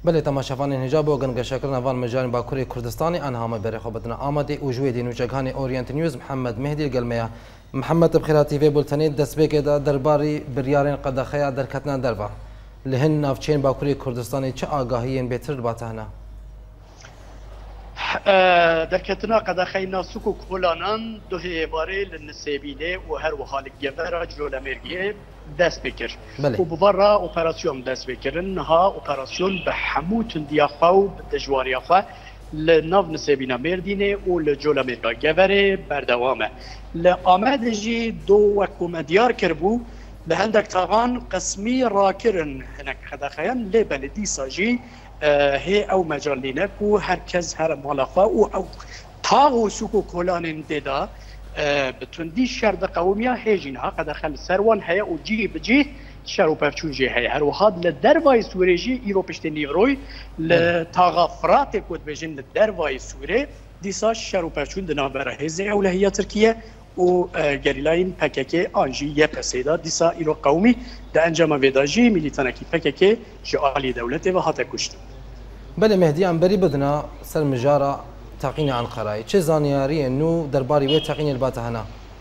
بله تماشاوان هجاب و گنگ شکر نوان مجال باکوری کردستانی آنها مبرر خبرنا آمده و جوی دین و جگهانی اورینت نیوز محمد مهدی گلمیا محمد بخیراتی و بولتنی دست بگه درباری بریارین قداخیا در کتنا دربا لهن نافچین باکوری کردستانی چه آگاهی بهتر باتهنا در کتنا قداخی ناسوک و کلانان دو هیواره لنسیبینه و هر وحال گذر جلو مرگیه دست بکر و بوارا اپراسیون دست بکرن ها اپراسیون به هموتن دیافاو دجواریافا لناف نسیبینا مردینه و لجلو مرگا گذر بردوامه لآمدجی دو وکم دیار کربو لهندک تاغان قسمی راکرن هناك قداخیان لبلدی ساجی هي او مجالينك وهركز هر مالخا او تاغو سوكو كولان ديدا بتوندي شرد قوميا هيجينها قد خل سروان هي وجي بجي شرو بفچون جي هي هر وهاد لدرواي سوريجي ايروبشتي نيروي لتاغفرات كود بجن لدرواي سوري ديسا شرو بفچون دنابره هزي اوله هي تركيا و گریلاین پککی آنجی یه پسیدا دیسا ایرو قومی در انجام ویداجی میلیتانکی پککی جعالی دولت و هات کشت. بله مهدی انبری بدنا سر مجارا تقین انقره چه زانیاری نو درباری و تقین البات هنا؟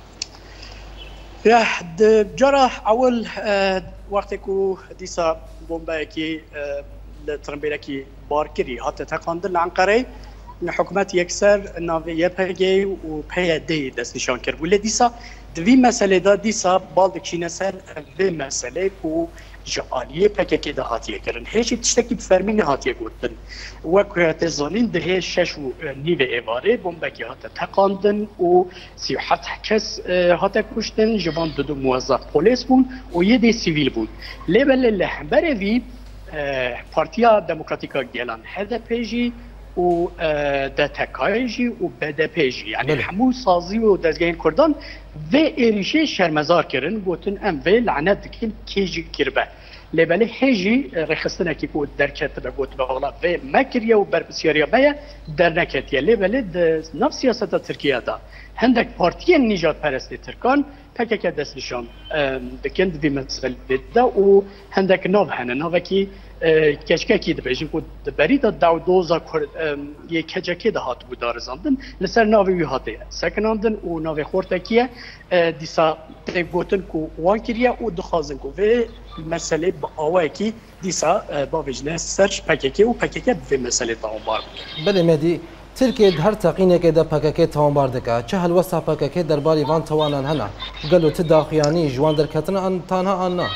جرا اول وقتی که دیسا بمبئی کی ترمبیلا کی بارکری هات تقاندن انقره حکومت یکسر ناویه پرگی و پیاده دست نشان کرد. ولی دیسا دوی مسئله دا دیسا بالدکشینه سر دوی مسئله کو جعالیه پککی دا هاتیه کردن. هیچی تشتکی بفرمین هاتیه گوتن. وکو تزانین ده شش و نیو ایواره بمبکی هاته تقاندن و 37 کس هاته کشتن جوان دو موظف پلیس بون و یه ده سیویل بون. لیبل لحبره وی پارتیا دموکراتیکا گیلان هده پیجی و دتکایجی و بدپیجی یعنی همو سازی و دزگین کردان و ایریشه شرمزار کردن گوتن ام و لعنت دکن کیجی کربه لباله هیجی رخصتنا کی کو در کتبه گوت به والا و مکریه و بربسیاریا بیا در نکتیه لباله نف سیاست ترکیه دا هندک پارتی نجات پرست ترکان پکک دست نشان دکند وی مسئله دا و هندک نو هنه نو کی کشکه کی دبیجن کو برید داو دوزا یک کجکی ده هات بود دارزاندن لسر ناوی هاته سکناندن و ناوی خورتکیه دیسا تگوتن کو وانکریه و دخازن کو و مسئله با آوه کی دیسا با وجنه سرش پککی و پککی به مسئله تاوبار بله مهدی ترکیه هر تقینه که در پککی تاوبار دکه چه هلوسا پککی درباری وان توانن هنه قالوا تداخیانی جوان در کتن آن تنها آن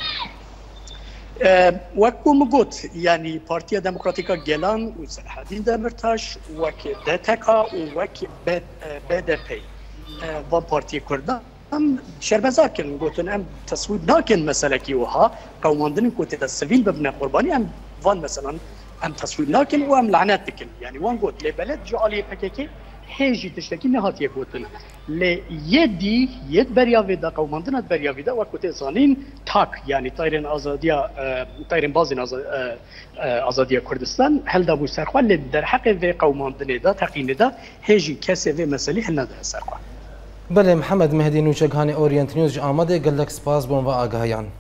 وكو مقوت يعني بارتيا ديمقراطيكا جيلان وسرحدين دمرتاش وك دتكا وك BDP و بارتيا كردان شربزار كن قوتن ام تصويب ناكن مسألة كيوها قوماندن كوت دا سفيل ببنا قرباني ام فان مثلا ام تصويب ناكن وام لعنات تكن يعني وان قوت لبلد جعالي بكيكي هیچی تشتکی نهاتیه گوتن لی یدی ید بریاویدا قوماندنات بریاویدا و کتی زانین تاک یعنی تایرین آزادیا تایرین بازین آزادیا کردستان هل دابو سرخوان لی در حق و قوماندنه دا تقینه دا هیچی کسی و مسئله هل نده سرخوان. بله محمد مهدی نوچگهانی اورینت نیوز آماده گلک سپاس بون و آگاهیان.